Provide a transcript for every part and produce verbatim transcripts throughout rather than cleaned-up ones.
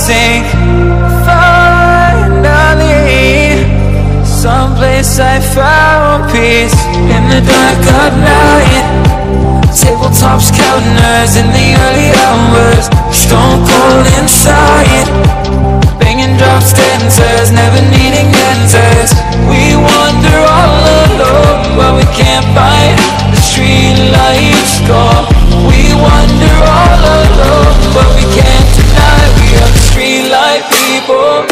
sink. Finally, someplace I found peace. In the dark of night, tabletops counting hours in the early hours. Stone cold inside, banging drops, dancers, never needing answers. We wander all alone, but we can't find the street lights go. We wander all alone, but we can't deny we are the street light people.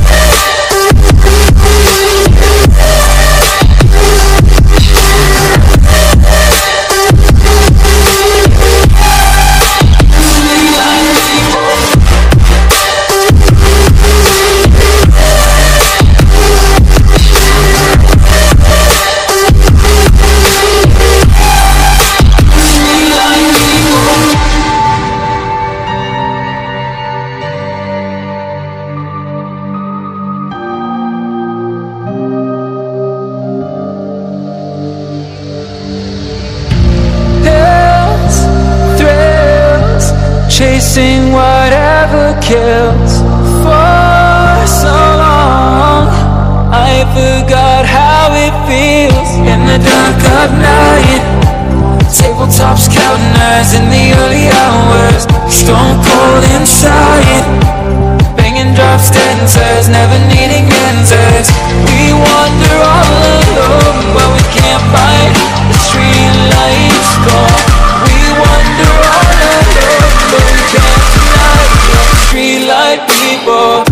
Chasing whatever kills. For so long I forgot how it feels. In the dark of night, tabletops counting hours in the early hours. Stone cold inside, banging drops, dancers, never needing answers. We wander all alone, but we can't find the street lights go. We wander all alone, but we can't deny we're street light people.